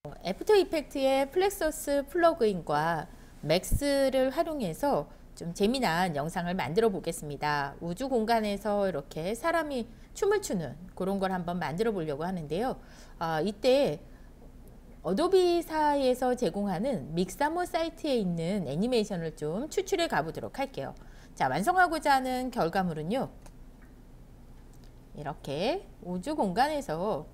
애프터 이펙트의 플렉서스 플러그인과 맥스를 활용해서 좀 재미난 영상을 만들어 보겠습니다. 우주 공간에서 이렇게 사람이 춤을 추는 그런 걸 한번 만들어 보려고 하는데요. 이때 어도비사에서 제공하는 믹사모 사이트에 있는 애니메이션을 좀 추출해 가보도록 할게요. 자, 완성하고자 하는 결과물은요. 이렇게 우주 공간에서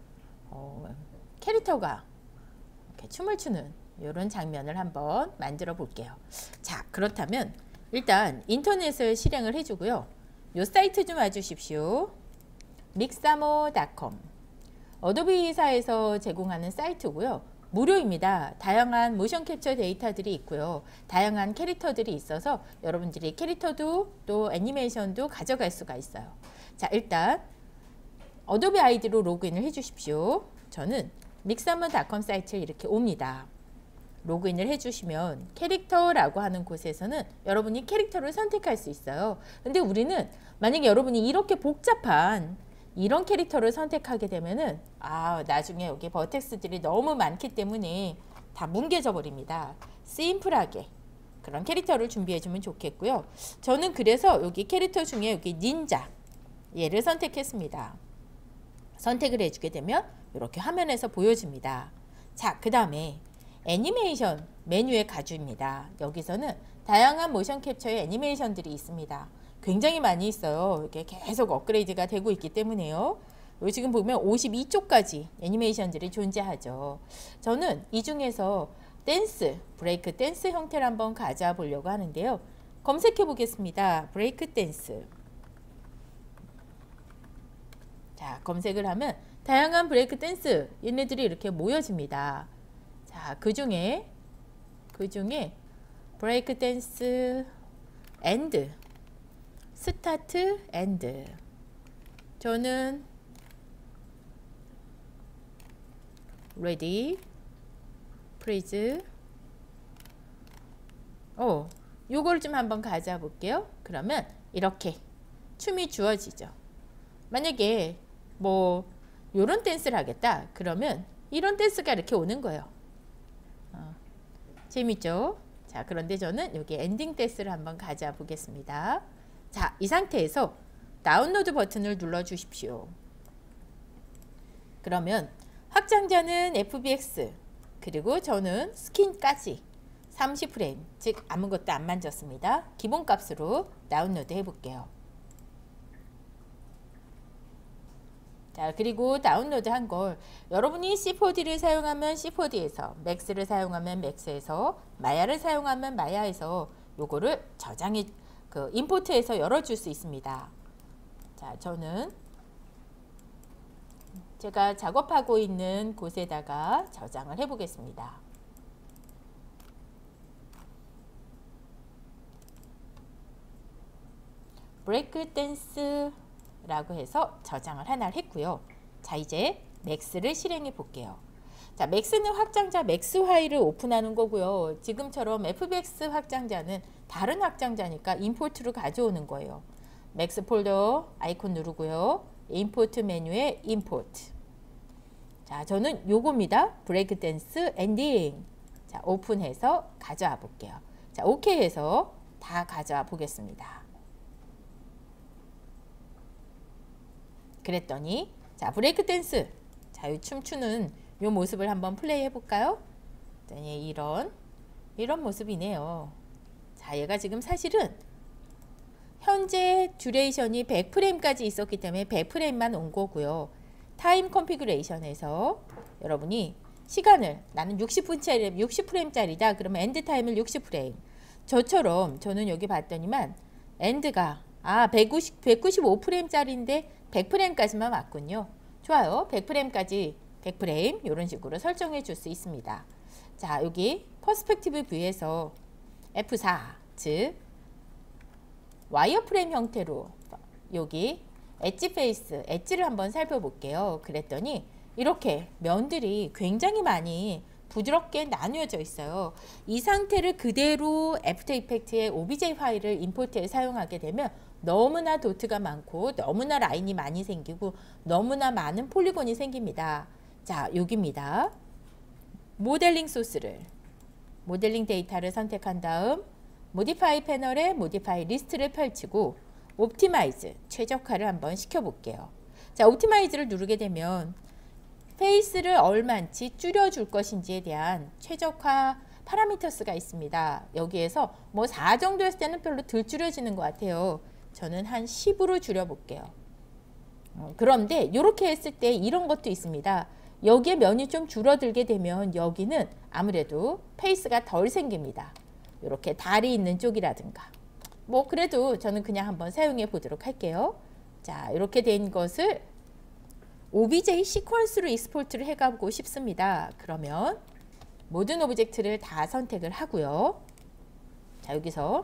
캐릭터가 이렇게 춤을 추는 이런 장면을 한번 만들어 볼게요. 자, 그렇다면 일단 인터넷을 실행을 해주고요. 이 사이트 좀 와주십시오. mixamo.com 어도비사에서 제공하는 사이트고요. 무료입니다. 다양한 모션 캡처 데이터들이 있고요. 다양한 캐릭터들이 있어서 여러분들이 캐릭터도 또 애니메이션도 가져갈 수가 있어요. 자, 일단 어도비 아이디로 로그인을 해 주십시오. 저는 mixamo.com 사이트에 이렇게 옵니다. 로그인을 해주시면 캐릭터라고 하는 곳에서는 여러분이 캐릭터를 선택할 수 있어요. 근데 우리는 만약에 여러분이 이렇게 복잡한 이런 캐릭터를 선택하게 되면은 나중에 여기 버텍스들이 너무 많기 때문에 다 뭉개져 버립니다. 심플하게 그런 캐릭터를 준비해 주면 좋겠고요. 저는 그래서 여기 캐릭터 중에 여기 닌자 얘를 선택했습니다. 선택을 해주게 되면 이렇게 화면에서 보여집니다. 자, 그 다음에 애니메이션 메뉴에 가줍니다. 여기서는 다양한 모션 캡처의 애니메이션들이 있습니다. 굉장히 많이 있어요. 이렇게 계속 업그레이드가 되고 있기 때문에요. 여기 지금 보면 52쪽까지 애니메이션들이 존재하죠. 저는 이 중에서 댄스, 브레이크 댄스 형태를 한번 가져와 보려고 하는데요. 검색해 보겠습니다. 브레이크 댄스. 자, 검색을 하면 다양한 브레이크 댄스 얘네들이 이렇게 모여집니다. 자, 그 중에 브레이크 댄스 엔드 스타트 엔드 저는 레디 프리즈 요걸 좀 한번 가져와 볼게요. 그러면 이렇게 춤이 주어지죠. 만약에 뭐 요런 댄스를 하겠다 그러면 이런 댄스가 이렇게 오는 거예요. 재밌죠? 자, 그런데 저는 여기 엔딩 댄스를 한번 가져와 보겠습니다. 자, 이 상태에서 다운로드 버튼을 눌러 주십시오. 그러면 확장자는 FBX 그리고 저는 스킨까지 30프레임 즉 아무것도 안 만졌습니다. 기본값으로 다운로드 해 볼게요. 자, 그리고 다운로드 한 걸 여러분이 C4D를 사용하면 C4D에서, 맥스를 사용하면 맥스에서, 마야를 사용하면 마야에서 요거를 저장해 임포트해서 열어줄 수 있습니다. 자, 저는 제가 작업하고 있는 곳에다가 저장을 해 보겠습니다. 브레이크 댄스 라고 해서 저장을 하나를 했고요. 자, 이제 맥스를 실행해 볼게요. 자, 맥스는 확장자 맥스 파일을 오픈하는 거고요. 지금처럼 FBX 확장자는 다른 확장자니까 임포트로 가져오는 거예요. 맥스 폴더 아이콘 누르고요. 임포트 메뉴에 임포트. 자, 저는 요겁니다. 브레이크 댄스 엔딩. 자, 오픈해서 가져와 볼게요. 자, 오케이 해서 다 가져와 보겠습니다. 그랬더니 자, 브레이크 댄스 자, 이 춤추는 요 모습을 한번 플레이 해볼까요? 이런 모습이네요. 자, 얘가 지금 사실은 현재 듀레이션이 100프레임까지 있었기 때문에 100프레임만 온 거고요. 타임 컨피그레이션에서 여러분이 시간을 나는 60프레임짜리다 그러면 엔드 타임을 60프레임 저처럼 저는 여기 봤더니만 엔드가 195프레임짜리인데 100프레임까지만 왔군요. 좋아요. 100프레임까지 100프레임 이런 식으로 설정해 줄 수 있습니다. 자, 여기 퍼스펙티브 뷰에서 F4 즉 와이어프레임 형태로 여기 엣지 페이스 엣지를 한번 살펴볼게요. 그랬더니 이렇게 면들이 굉장히 많이 부드럽게 나누어져 있어요. 이 상태를 그대로 애프터 이펙트의 OBJ 파일을 임포트해 사용하게 되면 너무나 도트가 많고 너무나 라인이 많이 생기고 너무나 많은 폴리곤이 생깁니다. 자, 여기입니다. 모델링 소스를, 모델링 데이터를 선택한 다음 모디파이 패널에 모디파이 리스트를 펼치고 옵티마이즈, 최적화를 한번 시켜볼게요. 자, 옵티마이즈를 누르게 되면 페이스를 얼만치 줄여줄 것인지에 대한 최적화 파라미터스가 있습니다. 여기에서 뭐 4 정도 했을 때는 별로 덜 줄여지는 것 같아요. 저는 한 10으로 줄여볼게요. 그런데 이렇게 했을 때 이런 것도 있습니다. 여기에 면이 좀 줄어들게 되면 여기는 아무래도 페이스가 덜 생깁니다. 이렇게 달이 있는 쪽이라든가. 뭐 그래도 저는 그냥 한번 사용해 보도록 할게요. 자, 이렇게 된 것을 OBJ 시퀀스로 익스포트를 해가고 싶습니다. 그러면 모든 오브젝트를 다 선택을 하고요. 자, 여기서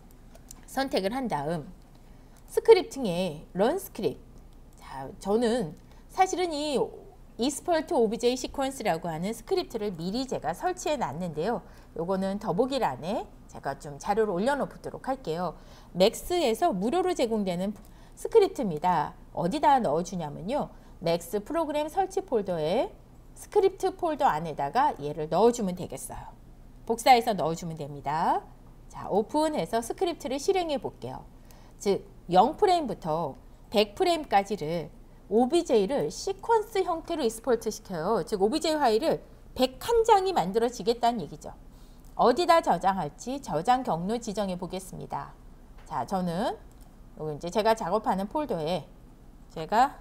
선택을 한 다음 스크립팅에 런 스크립트. 자, 저는 사실은 이 익스포트 OBJ 시퀀스라고 하는 스크립트를 미리 제가 설치해 놨는데요. 요거는 더보기란에 제가 좀 자료를 올려놓도록 할게요. 맥스에서 무료로 제공되는 스크립트입니다. 어디다 넣어주냐면요. 맥스 프로그램 설치 폴더에 스크립트 폴더 안에다가 얘를 넣어주면 되겠어요. 복사해서 넣어주면 됩니다. 자, 오픈해서 스크립트를 실행해 볼게요. 즉 0프레임부터 100프레임까지를 OBJ를 시퀀스 형태로 익스포트 시켜요. 즉 OBJ 파일을 101장이 만들어지겠다는 얘기죠. 어디다 저장할지 저장 경로 지정해 보겠습니다. 자, 저는 이제 제가 작업하는 폴더에 제가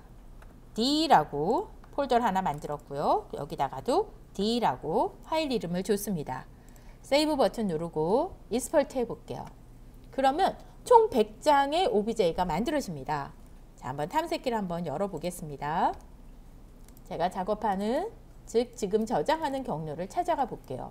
D라고 폴더를 하나 만들었고요. 여기다가도 D라고 파일 이름을 줬습니다. 세이브 버튼 누르고 익스포트 해볼게요. 그러면 총 100장의 OBJ가 만들어집니다. 자, 한번 탐색기를 한번 열어보겠습니다. 제가 작업하는, 즉 지금 저장하는 경로를 찾아가 볼게요.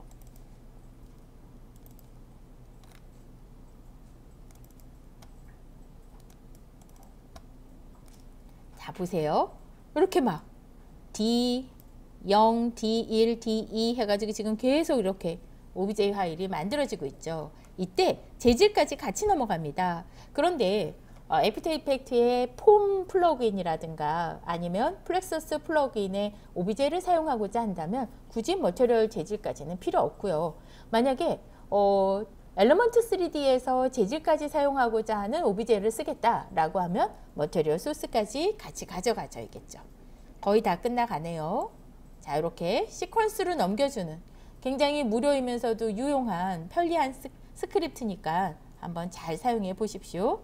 자, 보세요. 이렇게 막 D0, D1, D2 해가지고 지금 계속 이렇게 OBJ 파일이 만들어지고 있죠. 이때 재질까지 같이 넘어갑니다. 그런데 애프터 이펙트의 폼 플러그인이라든가 아니면 플렉서스 플러그인의 OBJ를 사용하고자 한다면 굳이 머티리얼 재질까지는 필요 없고요. 만약에 엘리먼트 3D에서 재질까지 사용하고자 하는 OBJ를 쓰겠다라고 하면 머티리얼 소스까지 같이 가져가줘야겠죠. 거의 다 끝나가네요. 자, 이렇게 시퀀스로 넘겨주는 굉장히 무료이면서도 유용한 편리한 스크립트니까 한번 잘 사용해 보십시오.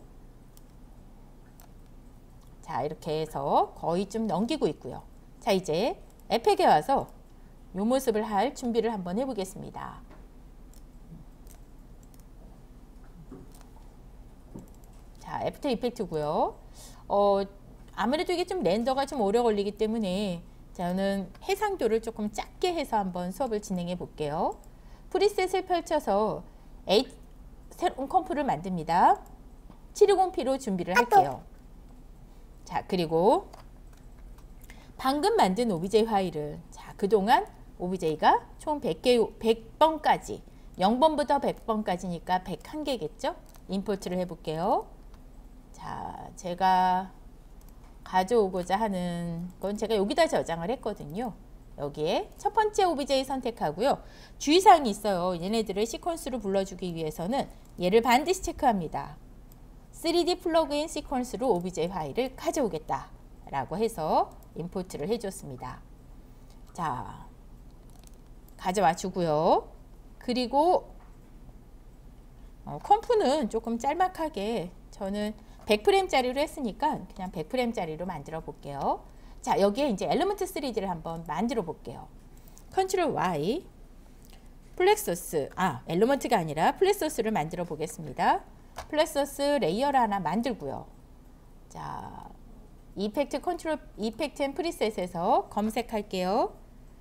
자, 이렇게 해서 거의 좀 넘기고 있고요. 자, 이제 에펙에 와서 이 모습을 할 준비를 한번 해보겠습니다. 자, 애프터 이펙트고요. 아무래도 이게 좀 렌더가 좀 오래 걸리기 때문에 저는 해상도를 조금 작게 해서 한번 수업을 진행해 볼게요. 프리셋을 펼쳐서 새로운 컴프를 만듭니다. 720p로 준비를 할게요. 자, 그리고 방금 만든 OBJ 파일을, 자, 그동안 OBJ가 총 100번까지 0번부터 100번까지니까 101개겠죠? 임포트를 해볼게요. 자, 제가 가져오고자 하는 건 제가 여기다 저장을 했거든요. 여기에 첫 번째 OBJ 선택하고요. 주의사항이 있어요. 얘네들을 시퀀스로 불러주기 위해서는 얘를 반드시 체크합니다. 3D 플러그인 시퀀스로 OBJ 파일을 가져오겠다 라고 해서 임포트를 해줬습니다. 자, 가져와 주고요. 그리고 컴프는 조금 짤막하게 저는 100프레임짜리로 했으니까 그냥 100프레임짜리로 만들어 볼게요. 자, 여기에 이제 엘리먼트 3D를 한번 만들어 볼게요. 컨트롤 Y, 플렉서스, 엘리먼트가 아니라 플렉서스를 만들어 보겠습니다. 플렉서스 레이어를 하나 만들고요. 자, 이펙트 컨트롤, 이펙트 앤 프리셋에서 검색할게요.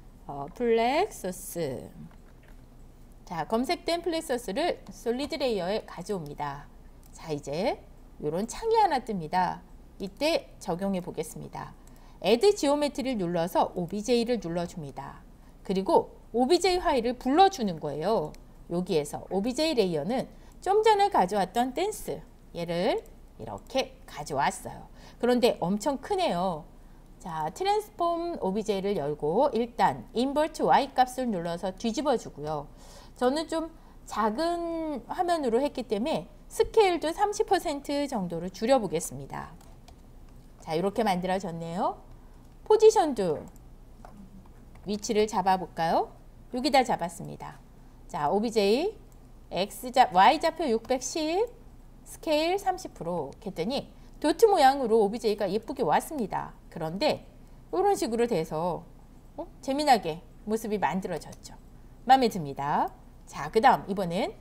플렉서스. 자, 검색된 플렉서스를 솔리드 레이어에 가져옵니다. 자, 이제 이런 창이 하나 뜹니다. 이때 적용해 보겠습니다. Add 지오메트리를 눌러서 OBJ를 눌러줍니다. 그리고 OBJ 파일을 불러주는 거예요. 여기에서 OBJ 레이어는 좀 전에 가져왔던 댄스, 얘를 이렇게 가져왔어요. 그런데 엄청 크네요. 자, 트랜스폼 OBJ를 열고 일단 invert Y 값을 눌러서 뒤집어 주고요. 저는 좀 작은 화면으로 했기 때문에 스케일도 30% 정도로 줄여 보겠습니다. 자, 이렇게 만들어졌네요. 포지션도 위치를 잡아 볼까요? 여기다 잡았습니다. 자, OBJ Y좌표 610 스케일 30% 했더니 도트 모양으로 OBJ가 예쁘게 왔습니다. 그런데 이런 식으로 돼서 재미나게 모습이 만들어졌죠. 마음에 듭니다. 자, 그 다음 이번엔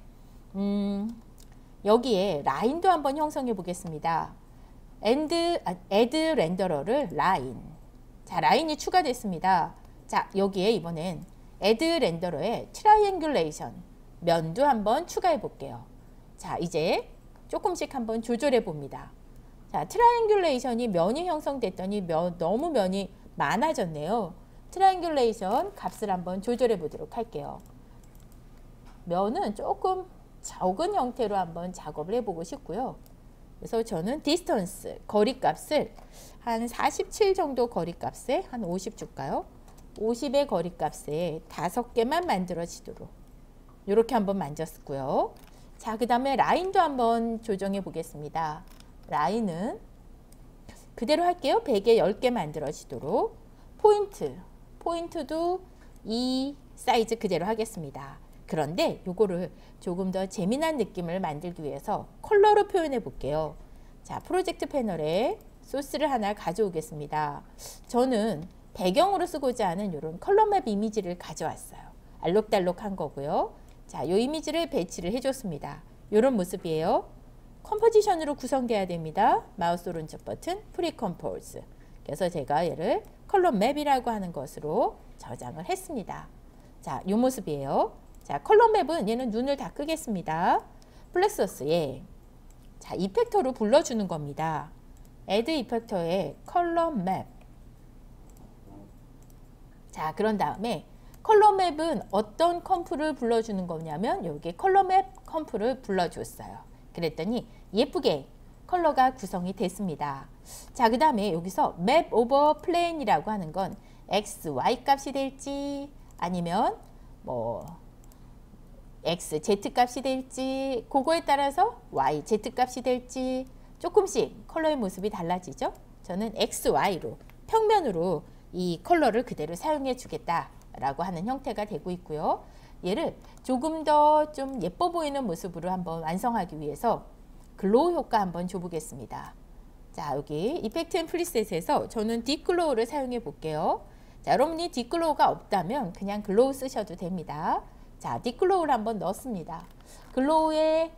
여기에 라인도 한번 형성해 보겠습니다. add 렌더러를 라인. 자, 라인이 추가됐습니다. 자, 여기에 이번엔 add 렌더러에 트라이앵귤레이션 면도 한번 추가해 볼게요. 자, 이제 조금씩 한번 조절해 봅니다. 자, 트라이앵귤레이션이 면이 형성됐더니 너무 면이 많아졌네요. 트라이앵귤레이션 값을 한번 조절해 보도록 할게요. 면은 조금 적은 형태로 한번 작업을 해보고 싶고요. 그래서 저는 디스턴스, 거리값을 한 47 정도 거리값에 한 50 줄까요? 50의 거리값에 5개만 만들어지도록 이렇게 한번 만졌고요. 자, 그 다음에 라인도 한번 조정해 보겠습니다. 라인은 그대로 할게요. 100에 10개 만들어지도록. 포인트도 이 사이즈 그대로 하겠습니다. 그런데 요거를 조금 더 재미난 느낌을 만들기 위해서 컬러로 표현해 볼게요. 자, 프로젝트 패널에 소스를 하나 가져오겠습니다. 저는 배경으로 쓰고자 하는 이런 컬러맵 이미지를 가져왔어요. 알록달록한 거고요. 자, 이 이미지를 배치를 해줬습니다. 이런 모습이에요. 컴포지션으로 구성돼야 됩니다. 마우스 오른쪽 버튼 프리컴포즈. 그래서 제가 얘를 컬러맵이라고 하는 것으로 저장을 했습니다. 자, 이 모습이에요. 자, 컬러맵은 얘는 눈을 다 끄겠습니다. 플렉서스에 자, 이펙터로 불러주는 겁니다. 애드 이펙터에 컬러맵. 자, 그런 다음에 컬러맵은 어떤 컴프를 불러주는 거냐면 여기 컬러맵 컴프를 불러줬어요. 그랬더니 예쁘게 컬러가 구성이 됐습니다. 자, 그 다음에 여기서 맵 오버 플레인이라고 하는 건 X, Y 값이 될지 아니면 뭐 X, Z 값이 될지 그거에 따라서 Y, Z 값이 될지 조금씩 컬러의 모습이 달라지죠. 저는 X, Y로 평면으로 이 컬러를 그대로 사용해 주겠다라고 하는 형태가 되고 있고요. 얘를 조금 더 좀 예뻐 보이는 모습으로 한번 완성하기 위해서 글로우 효과 한번 줘보겠습니다. 자, 여기 이펙트 앤 프리셋에서 저는 딥글로우를 사용해 볼게요. 자, 여러분이 딥글로우가 없다면 그냥 글로우 쓰셔도 됩니다. 자, 딥글로우를 한번 넣었습니다. 글로우의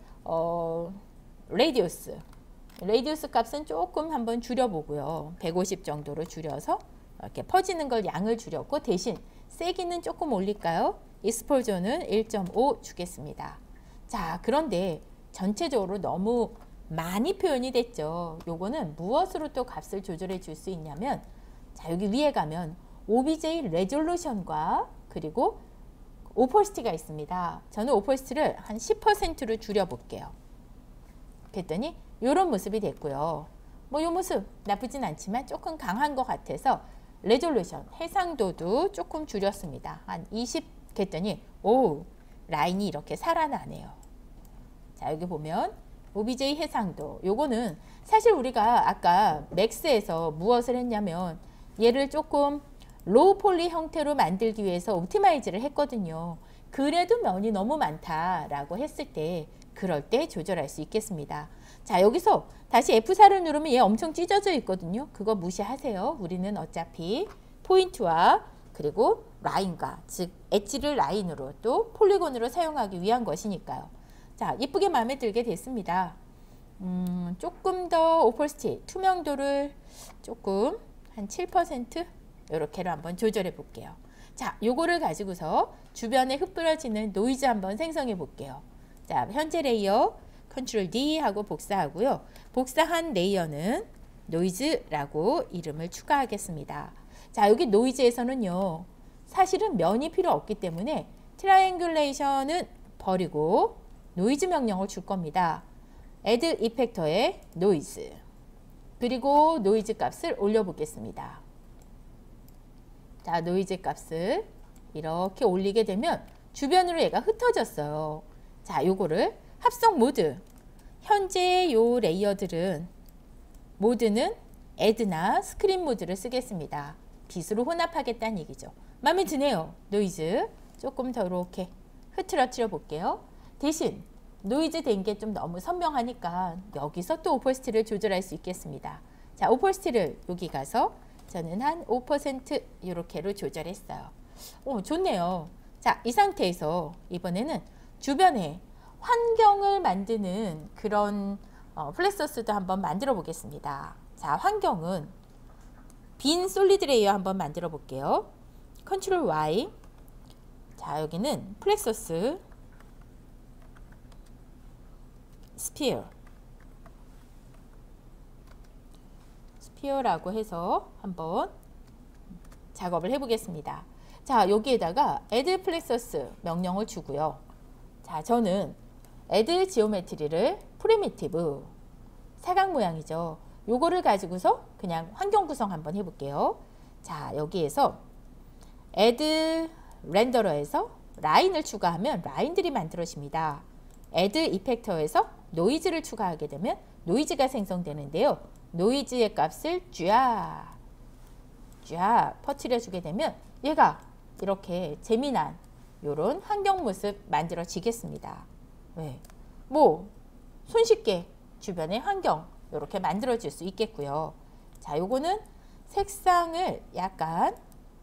레디우스 값은 조금 한번 줄여보고요. 150 정도로 줄여서 이렇게 퍼지는 걸 양을 줄였고 대신 세기는 조금 올릴까요? 익스포저는 1.5 주겠습니다. 자, 그런데 전체적으로 너무 많이 표현이 됐죠. 요거는 무엇으로 또 값을 조절해 줄 수 있냐면 자, 여기 위에 가면 OBJ 레졸루션과 그리고 오퍼시티가 있습니다. 저는 오퍼시티를 한 10%로 줄여 볼게요. 그랬더니 이런 모습이 됐고요. 뭐 이 모습 나쁘진 않지만 조금 강한 것 같아서 레졸루션 해상도도 조금 줄였습니다. 한 20 했더니 오, 라인이 이렇게 살아나네요. 자, 여기 보면 OBJ 해상도 요거는 사실 우리가 아까 맥스에서 무엇을 했냐면 얘를 조금 로우 폴리 형태로 만들기 위해서 옵티마이즈를 했거든요. 그래도 면이 너무 많다라고 했을 때 그럴 때 조절할 수 있겠습니다. 자, 여기서 다시 F4를 누르면 얘 엄청 찢어져 있거든요. 그거 무시하세요. 우리는 어차피 포인트와 그리고 라인과 즉 엣지를 라인으로 또 폴리곤으로 사용하기 위한 것이니까요. 자, 예쁘게 마음에 들게 됐습니다. 조금 더 오퍼시티 투명도를 조금 한 7% 이렇게로 한번 조절해 볼게요. 자, 요거를 가지고서 주변에 흩뿌려지는 노이즈 한번 생성해 볼게요. 자, 현재 레이어 컨트롤 D 하고 복사하고요. 복사한 레이어는 노이즈라고 이름을 추가하겠습니다. 자, 여기 노이즈에서는요. 사실은 면이 필요 없기 때문에 트라이앵귤레이션은 버리고 노이즈 명령을 줄 겁니다. add 이펙터에 노이즈 그리고 노이즈 값을 올려 보겠습니다. 자, 노이즈 값을 이렇게 올리게 되면 주변으로 얘가 흩어졌어요. 자, 요거를 합성 모드. 현재 요 레이어들은 모드는 애드나 스크린 모드를 쓰겠습니다. 빛으로 혼합하겠다는 얘기죠. 마음에 드네요. 노이즈 조금 더 이렇게 흐트러뜨려 볼게요. 대신 노이즈 된 게 좀 너무 선명하니까 여기서 또 오퍼시티를 조절할 수 있겠습니다. 자, 오퍼시티를 여기 가서 저는 한 5% 이렇게로 조절했어요. 오, 좋네요. 자, 이 상태에서 이번에는 주변에 환경을 만드는 그런 플랫서스도 한번 만들어 보겠습니다. 자, 환경은 빈 솔리드 레이어 한번 만들어 볼게요. 컨트롤 Y. 자, 여기는 플랫서스 스피어. 스피어라고 해서 한번 작업을 해 보겠습니다. 자, 여기에다가 add plexus 명령을 주고요. 자, 저는 add geometry를 프리미티브 사각 모양이죠. 요거를 가지고서 그냥 환경 구성 한번 해볼게요. 자, 여기에서 add 렌더러에서 라인을 추가하면 라인들이 만들어집니다. add 이펙터에서 노이즈를 추가하게 되면 노이즈가 생성되는데요. 노이즈의 값을 쫙 퍼뜨려 주게 되면 얘가 이렇게 재미난 요런 환경 모습 만들어지겠습니다. 네. 뭐 손쉽게 주변의 환경 이렇게 만들어 줄 수 있겠고요. 자, 요거는 색상을 약간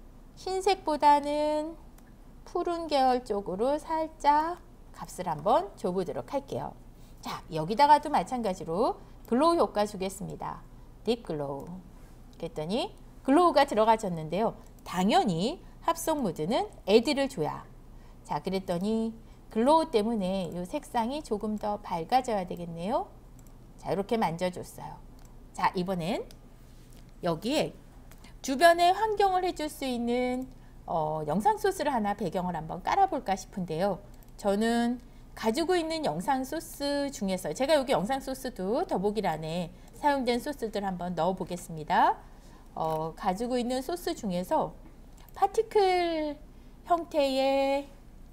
흰색보다는 푸른 계열 쪽으로 살짝 값을 한번 줘보도록 할게요. 자, 여기다가도 마찬가지로 글로우 효과 주겠습니다. 딥 글로우. 그랬더니 글로우가 들어가졌는데요. 당연히 합성 모드는 add를 줘야. 자, 그랬더니 글로우 때문에 이 색상이 조금 더 밝아져야 되겠네요. 자, 이렇게 만져줬어요. 자, 이번엔 여기에 주변에 환경을 해줄 수 있는 영상 소스를 하나 배경을 한번 깔아볼까 싶은데요. 저는 가지고 있는 영상 소스 중에서 제가 여기 영상 소스도 더보기란에 사용된 소스들 한번 넣어 보겠습니다. 가지고 있는 소스 중에서 파티클 형태의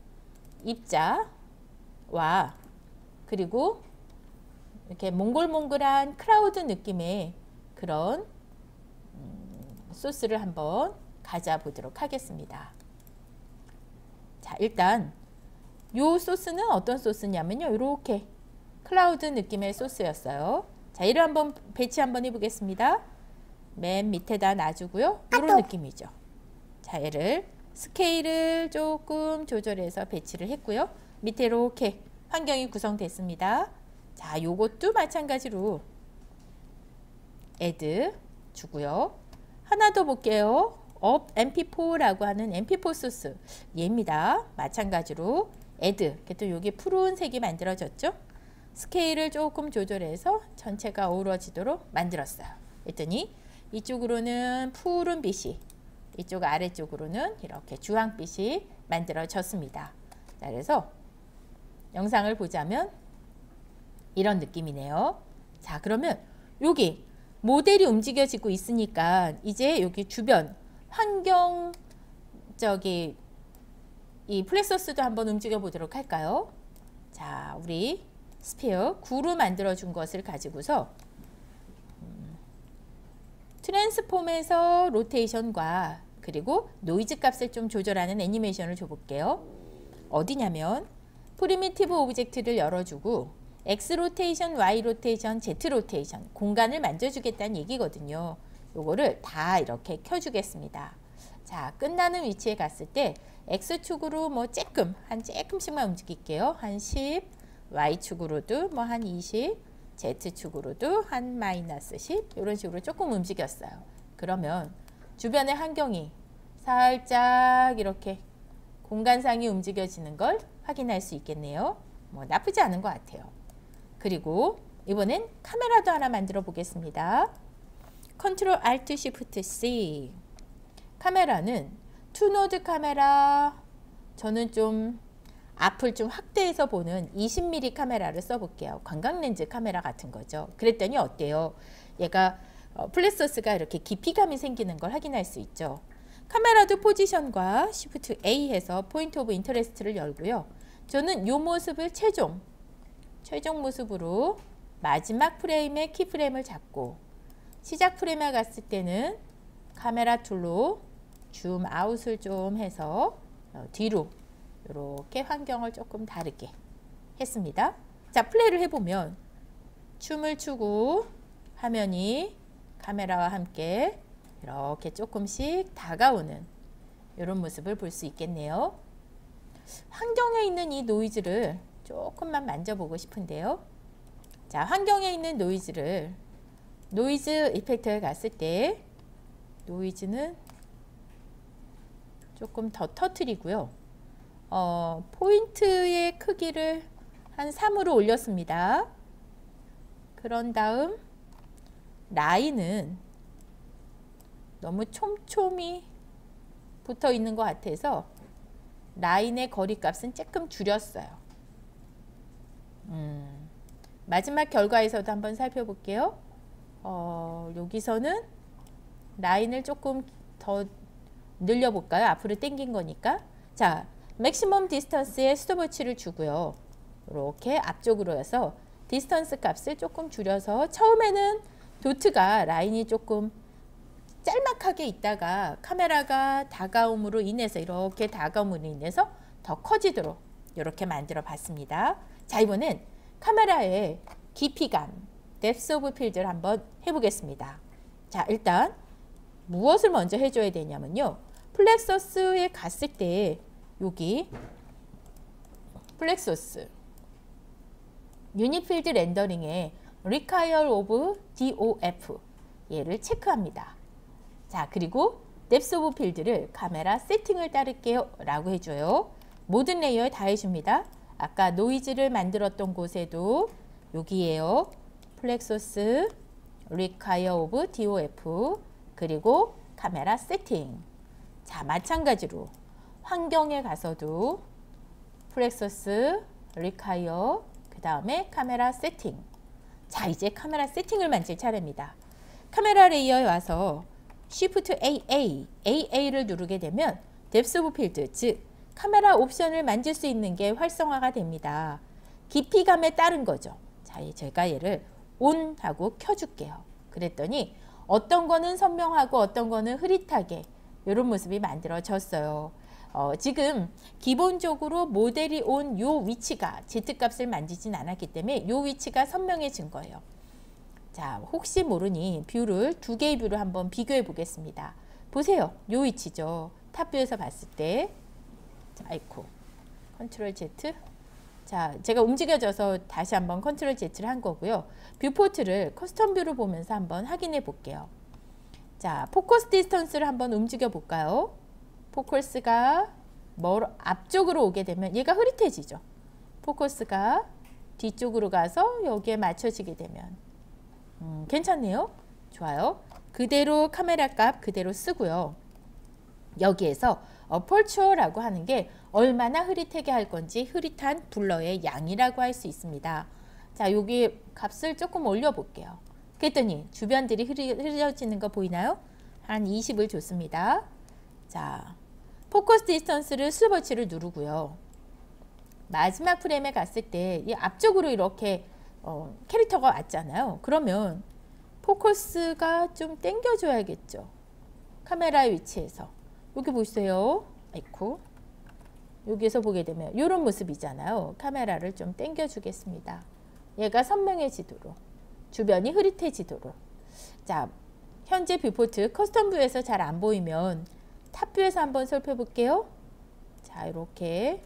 입자와 그리고 이렇게 몽글몽글한 크라우드 느낌의 그런 소스를 한번 가져보도록 하겠습니다. 자, 일단 요 소스는 어떤 소스냐면요. 이렇게 클라우드 느낌의 소스였어요. 자, 얘를 한번 배치 한번 해보겠습니다. 맨 밑에다 놔주고요. 이런 느낌이죠. 자, 얘를 스케일을 조금 조절해서 배치를 했고요. 밑에 이렇게 환경이 구성됐습니다. 자, 요것도 마찬가지로 add 주고요. 하나 더 볼게요. up mp4라고 하는 mp4 소스 얘입니다. 마찬가지로 add. 또 여기 푸른색이 만들어졌죠. 스케일을 조금 조절해서 전체가 어우러지도록 만들었어요. 그랬더니 이쪽으로는 푸른 빛이, 이쪽 아래쪽으로는 이렇게 주황빛이 만들어졌습니다. 자, 그래서 영상을 보자면 이런 느낌이네요. 자, 그러면 여기 모델이 움직여지고 있으니까 이제 여기 주변 환경 이 플렉서스도 한번 움직여 보도록 할까요? 자, 우리 스피어 구로 만들어 준 것을 가지고서 트랜스폼에서 로테이션과 그리고 노이즈 값을 좀 조절하는 애니메이션을 줘볼게요. 어디냐면 프리미티브 오브젝트를 열어주고 X 로테이션, Y 로테이션, Z 로테이션 공간을 만져주겠다는 얘기거든요. 요거를 다 이렇게 켜주겠습니다. 자, 끝나는 위치에 갔을 때 X축으로 뭐 조금씩만 움직일게요. 한 10, Y축으로도 뭐 한 20, Z축으로도 한 마이너스 10 이런 식으로 조금 움직였어요. 그러면 주변의 환경이 살짝 이렇게 공간상이 움직여지는 걸 확인할 수 있겠네요. 뭐 나쁘지 않은 것 같아요. 그리고 이번엔 카메라도 하나 만들어 보겠습니다. 컨트롤 Alt Shift C. 카메라는 투노드 카메라, 저는 좀 앞을 좀 확대해서 보는 20mm 카메라를 써볼게요. 관광렌즈 카메라 같은 거죠. 그랬더니 어때요? 얘가 플랫서스가 이렇게 깊이감이 생기는 걸 확인할 수 있죠. 카메라도 포지션과 Shift A 해서 포인트 오브 인터레스트를 열고요. 저는 이 모습을 최종 모습으로 마지막 프레임의 키프레임을 잡고 시작 프레임에 갔을 때는 카메라 툴로 줌 아웃을 좀 해서 뒤로 이렇게 환경을 조금 다르게 했습니다. 자, 플레이를 해보면 춤을 추고 화면이 카메라와 함께 이렇게 조금씩 다가오는 이런 모습을 볼 수 있겠네요. 환경에 있는 이 노이즈를 조금만 만져보고 싶은데요. 자, 환경에 있는 노이즈 이펙트에 갔을 때 노이즈는 조금 더 터뜨리고요. 포인트의 크기를 한 3으로 올렸습니다. 그런 다음 라인은 너무 촘촘히 붙어 있는 것 같아서 라인의 거리 값은 조금 줄였어요. 마지막 결과에서도 한번 살펴볼게요. 여기서는 라인을 조금 더 늘려볼까요? 앞으로 당긴 거니까. 자, 맥시멈 디스턴스에 스톱워치를 주고요. 이렇게 앞쪽으로 해서 디스턴스 값을 조금 줄여서 처음에는 도트가 라인이 조금 짤막하게 있다가 카메라가 다가옴으로 인해서 이렇게 다가옴으로 인해서 더 커지도록 이렇게 만들어 봤습니다. 자, 이번엔 카메라의 깊이감, depth of field를 한번 해보겠습니다. 자, 일단 무엇을 먼저 해줘야 되냐면요. 플렉서스에 갔을 때 여기 플렉서스 유닛 필드 렌더링에 Require of DOF 얘를 체크합니다. 자, 그리고 Depth of Field를 카메라 세팅을 따를게요 라고 해줘요. 모든 레이어에 다 해줍니다. 아까 노이즈를 만들었던 곳에도 여기에요. 플렉서스 Require of DOF 그리고 카메라 세팅. 자, 마찬가지로 환경에 가서도 플렉서스 Require 그 다음에 카메라 세팅. 자, 이제 카메라 세팅을 만질 차례입니다. 카메라 레이어에 와서 Shift AA를 누르게 되면 Depth of Field, 즉 카메라 옵션을 만질 수 있는 게 활성화가 됩니다. 깊이감에 따른 거죠. 자, 제가 얘를 ON 하고 켜줄게요. 그랬더니 어떤 거는 선명하고 어떤 거는 흐릿하게 이런 모습이 만들어졌어요. 지금 기본적으로 모델이 온 요 위치가 Z값을 만지진 않았기 때문에 요 위치가 선명해진 거예요. 자, 혹시 모르니 뷰를 두 개의 뷰를 한번 비교해 보겠습니다. 보세요. 요 위치죠. 탑뷰에서 봤을 때. 자, 아이코. 컨트롤 Z. 자, 제가 움직여져서 다시 한번 컨트롤 Z를 한 거고요. 뷰포트를 커스텀 뷰를 보면서 한번 확인해 볼게요. 자, 포커스 디스턴스를 한번 움직여 볼까요? 포커스가 앞쪽으로 오게 되면 얘가 흐릿해지죠. 포커스가 뒤쪽으로 가서 여기에 맞춰지게 되면 괜찮네요. 좋아요. 그대로 카메라 값 그대로 쓰고요. 여기에서 어퍼처라고 하는 게 얼마나 흐릿하게 할 건지 흐릿한 블러의 양이라고 할 수 있습니다. 자, 여기 값을 조금 올려 볼게요. 그랬더니 주변들이 흐려지는 거 보이나요? 한 20을 줬습니다. 자, 포커스 디스턴스를 스톱워치를 누르고요. 마지막 프레임에 갔을 때 이 앞쪽으로 이렇게 캐릭터가 왔잖아요. 그러면 포커스가 좀 당겨줘야겠죠. 카메라의 위치에서. 여기 보세요. 아이쿠. 여기에서 보게 되면 이런 모습이잖아요. 카메라를 좀 당겨주겠습니다. 얘가 선명해지도록. 주변이 흐릿해지도록. 자, 현재 뷰포트 커스텀 뷰에서 잘 안 보이면 탑 뷰에서 한번 살펴볼게요. 자, 이렇게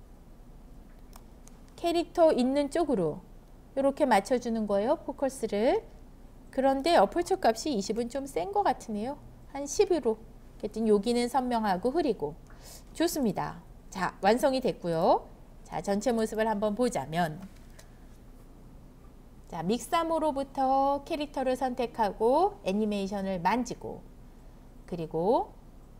캐릭터 있는 쪽으로 이렇게 맞춰주는 거예요. 포커스를. 그런데 어퍼처 값이 20은 좀 센 것 같으네요. 한 11로. 그랬더니 여기는 선명하고 흐리고. 좋습니다. 자, 완성이 됐고요. 자, 전체 모습을 한번 보자면 자, 믹사모로부터 캐릭터를 선택하고 애니메이션을 만지고 그리고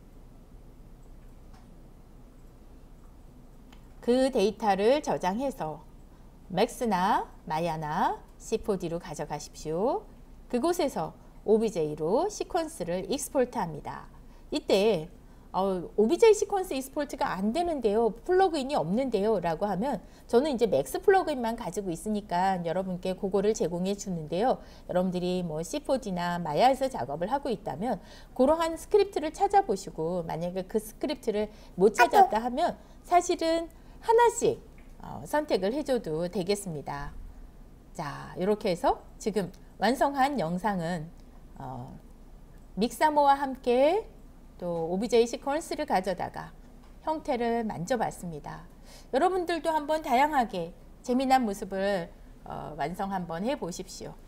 그 데이터를 저장해서 맥스나 마야나 C4D로 가져가십시오. 그곳에서 OBJ로 시퀀스를 익스포트 합니다. 이때 OBJ 시퀀스 익스포트가 안 되는데요. 플러그인이 없는데요. 라고 하면 저는 이제 맥스 플러그인만 가지고 있으니까 여러분께 그거를 제공해 주는데요. 여러분들이 뭐 C4D나 마야에서 작업을 하고 있다면 그러한 스크립트를 찾아보시고 만약에 그 스크립트를 못 찾았다 하면 사실은 하나씩 선택을 해줘도 되겠습니다. 자, 이렇게 해서 지금 완성한 영상은 믹사모와 함께 또 OBJ 시퀀스를 가져다가 형태를 만져봤습니다. 여러분들도 한번 다양하게 재미난 모습을 완성 한번 해보십시오.